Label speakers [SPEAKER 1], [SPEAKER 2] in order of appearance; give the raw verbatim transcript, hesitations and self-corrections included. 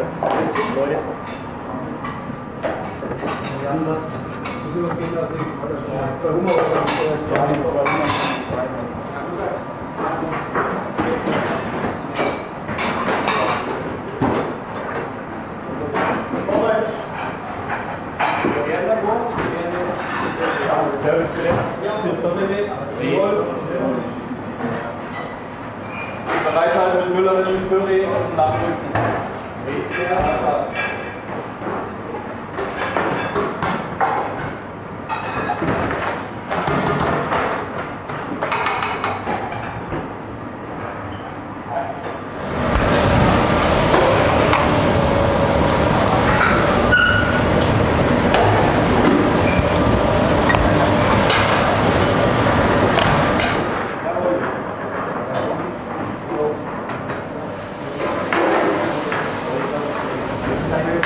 [SPEAKER 1] Leute.
[SPEAKER 2] Ja, was geht als nächstes weiter? Zwei Hummer oder zwei Hummer?
[SPEAKER 3] Bereithalten mit Müller, mit Püree und nachrücken. Ja.
[SPEAKER 2] Danke.